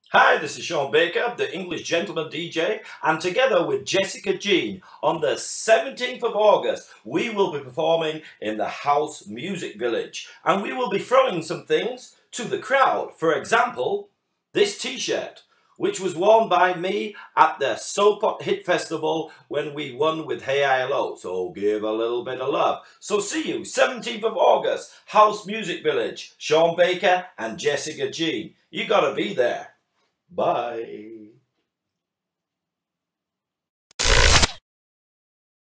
Hi, this is Sean Baker, the English Gentleman DJ, and together with Jessica Jean, on the 17th of August, we will be performing in the House Music Village, and we will be throwing some things to the crowd. For example, this t-shirt, which was worn by me at the Sopot Hit Festival when we won with Hey ILO, so give a little bit of love. So see you, 17th of August, House Music Village, Sean Baker and Jessica Jean. You gotta be there. Bye.